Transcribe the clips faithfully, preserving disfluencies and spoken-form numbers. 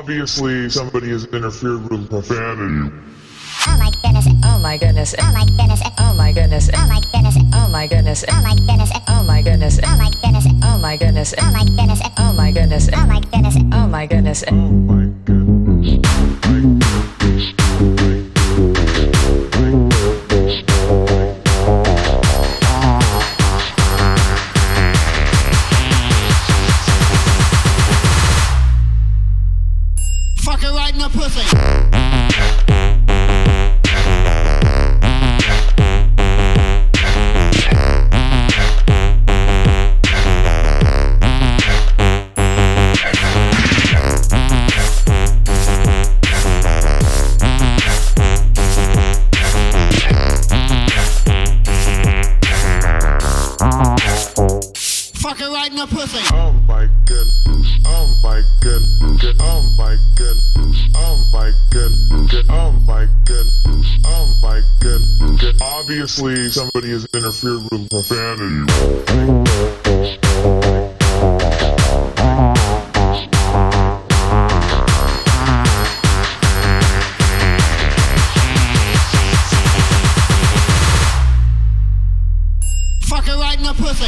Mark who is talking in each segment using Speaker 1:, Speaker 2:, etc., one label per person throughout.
Speaker 1: Obviously, somebody has interfered with profanity.
Speaker 2: Oh my goodness, oh my goodness, oh my goodness, oh my goodness, oh my goodness, oh my goodness, oh my goodness, oh my goodness, oh my goodness, oh my goodness, oh my goodness, oh my goodness, oh my goodness, oh my goodness, oh my
Speaker 3: Fuck it right in the pussy. Fuck it right in the pussy.
Speaker 1: Oh my goodness, oh my goodness, oh my goodness, oh my goodness, oh my goodness, oh my goodness. Obviously, somebody has interfered with profanity.
Speaker 3: Fuck it right in the pussy.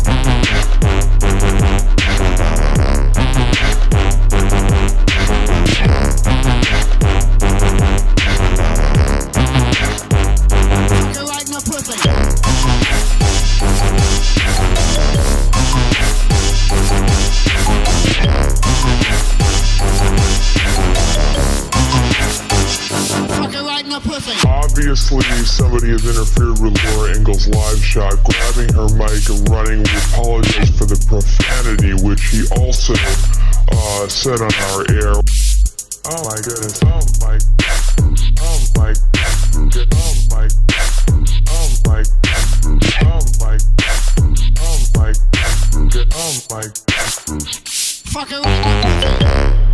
Speaker 1: Obviously, somebody has interfered with Laura Ingalls' live shot, grabbing her mic and running. We apologize for the profanity, which he also uh, said on our air. Oh my goodness, oh my, oh my, oh my, oh my, oh my, oh my, oh my.
Speaker 3: Fuck it right in the pussy.